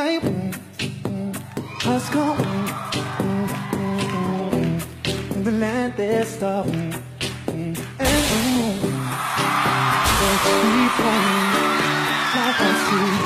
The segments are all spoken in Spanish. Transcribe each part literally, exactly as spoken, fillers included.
say, mm, mm, let's go. Mm, mm, mm, mm, the land is stop. Mm, mm, and mm, let's keep on like I see.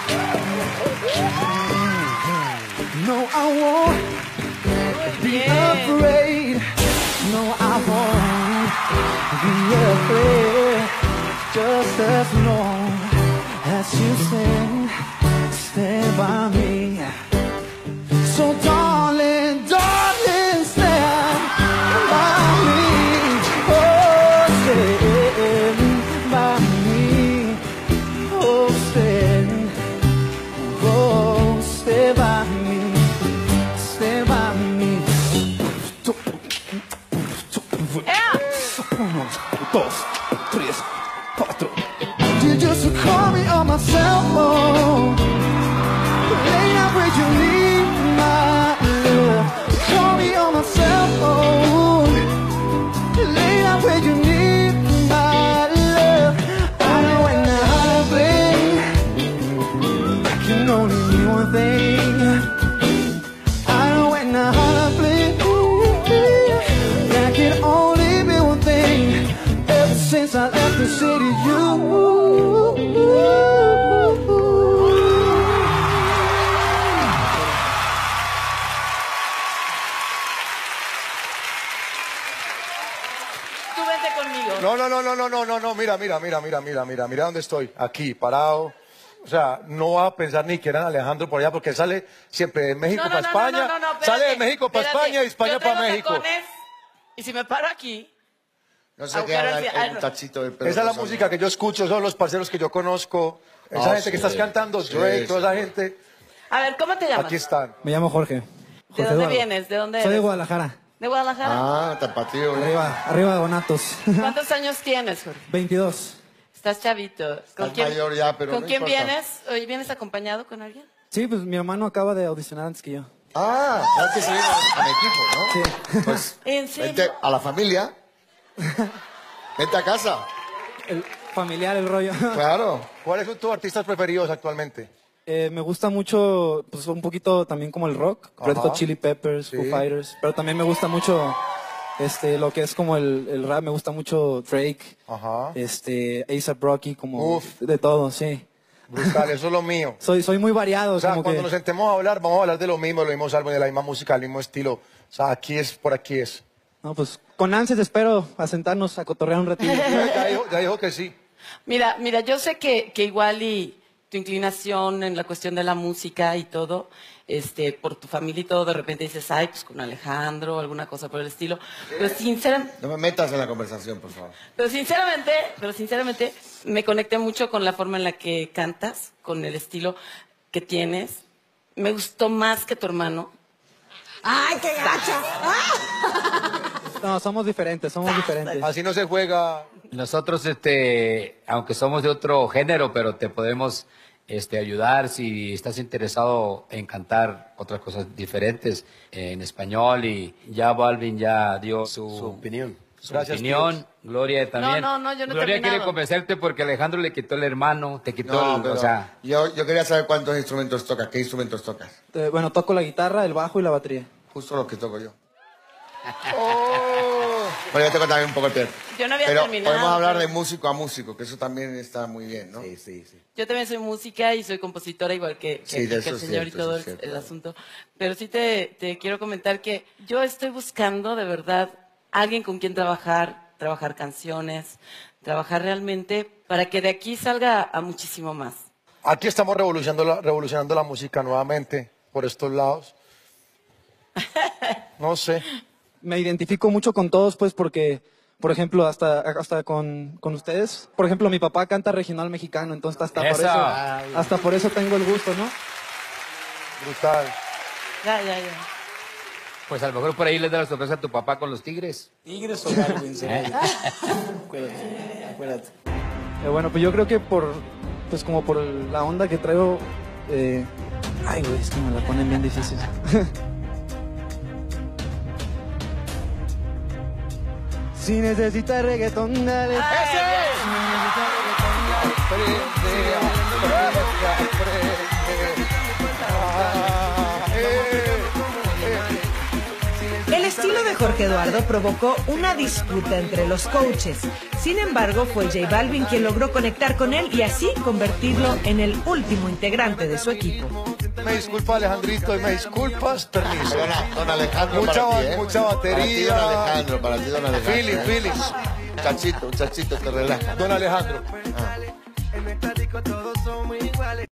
No, I won't be afraid. No, I won't be afraid. Just as long as you stand, stand by me. So darling, darling, stand by me. Oh, stand by me. Oh, stand, oh, stand by me. Stand by me. Uno, dos, tres, cuatro. You just call me on my cell phone. Lay out where you need my love. Call me on my cell phone. Lay out where you need my love. I know when the heart bling, I can only mean one thing. I know when the heart bling, I can only be one thing. Ever since I left the city, you. No, no, no, no, no, no, no, no, mira, mira, mira, mira, mira, mira, mira dónde estoy, aquí, parado. O sea, no va a pensar ni que eran Alejandro por allá, porque sale siempre de México No, no, para no, España, no, no, no, espérate, sale de México para espérate. España y España Yo para tengo México. tacones, y si me paro aquí... No sé qué Agujero haga al el, fi- ah, el no. tachito del pelo. Esa es la rosa, música ¿no? que yo escucho, son los parceros que yo conozco, esa Ah, gente que sí, estás cantando, sí, Drake, sí. toda esa gente, A ver, ¿cómo te llamas? aquí están. Me llamo Jorge. ¿De Jorge dónde Eduardo. vienes? ¿De dónde Soy de eres? Guadalajara. ¿De Guadalajara? Ah, tapatío. ¿no? Arriba, arriba de Donatos. ¿Cuántos años tienes, Jorge? veintidós. Estás chavito. ¿Con Estás mayor ya, pero ¿Con no quién importa. vienes? ¿Hoy vienes acompañado con alguien? Sí, pues mi hermano acaba de audicionar antes que yo. Ah, hay que seguir al equipo, ¿no? Sí. Pues, ¿En serio? vente a la familia. Vente a casa. El familiar, el rollo. Claro. ¿Cuáles son tus artistas preferidos actualmente? Eh, me gusta mucho, pues un poquito también como el rock. Red Ajá. Hot Chili Peppers, Sí. Foo Fighters. Pero también me gusta mucho este, lo que es como el, el rap. Me gusta mucho Drake, Ajá. este, A$AP Rocky, como Uf. de todo, sí. Brutal, eso es lo mío. Soy, soy muy variado. O sea, como cuando que... nos sentemos a hablar, vamos a hablar de lo mismo, de los mismos álbumes, de la misma música, del mismo estilo. O sea, aquí es, por aquí es. No, pues con ansias espero a sentarnos a cotorrear un ratito. Ya dijo, ya dijo que sí. Mira, mira, yo sé que, que igual y tu inclinación en la cuestión de la música y todo, este, por tu familia y todo, de repente dices, ay, pues con Alejandro, alguna cosa por el estilo. Pero sinceramente, No me metas en la conversación, por favor. pero sinceramente, pero sinceramente, me conecté mucho con la forma en la que cantas, con el estilo que tienes. Me gustó más que tu hermano. ¡Ay, qué gacha! No, somos diferentes, somos diferentes. Así no se juega. Nosotros, este, aunque somos de otro género, pero te podemos este, ayudar si estás interesado en cantar otras cosas diferentes eh, en español. Y ya Balvin ya dio su, Su opinión. su Gracias, opinión. tíos. Gloria también. No, no, no, yo no he Gloria quiere terminado. convencerte porque Alejandro le quitó el hermano, te quitó No, el, pero o sea, yo, yo quería saber cuántos instrumentos tocas. ¿Qué instrumentos tocas? Eh, bueno, toco la guitarra, el bajo y la batería. Justo lo que toco yo. Bueno, yo toco también un poco el piano. Yo no había Pero terminado. podemos hablar de pero- músico a músico, que eso también está muy bien, ¿no? Sí, sí, sí. Yo también soy música y soy compositora, igual que, que- Sí, de que eso el es señor y cierto, todo eso el, es cierto. el asunto. Pero sí te, te quiero comentar que yo estoy buscando, de verdad, alguien con quien trabajar, trabajar canciones, trabajar realmente para que de aquí salga a muchísimo más. Aquí estamos revolucionando la, revolucionando la música nuevamente por estos lados. No sé. Me identifico mucho con todos, pues, porque, por ejemplo, hasta, hasta con, con ustedes, por ejemplo, mi papá canta regional mexicano, entonces hasta por Eso. eso, hasta por eso tengo el gusto, ¿no? Brutal. Ya, ya, ya. pues a lo mejor por ahí le da la sorpresa a tu papá con los Tigres. Tigres o Darwin, sí. Acuérdate, acuérdate. Eh, bueno, pues yo creo que por, pues como por la onda que traigo, eh... ay, güey, es que me la ponen bien difícil. Si necesitas reggaetón, dale. ¡Ese! de Jorge Eduardo provocó una disputa entre los coaches. Sin embargo, fue J Balvin quien logró conectar con él y así convertirlo en el último integrante de su equipo. Me disculpa, Alejandrito, y me disculpas, permiso. Don, don Alejandro, mucha, para ti, ¿eh? mucha batería. Para ti, don Alejandro, para ti, don Alejandro. Philly, ¿eh? Philly. Muchachito, muchachito, te relaja. Don Alejandro. Ah.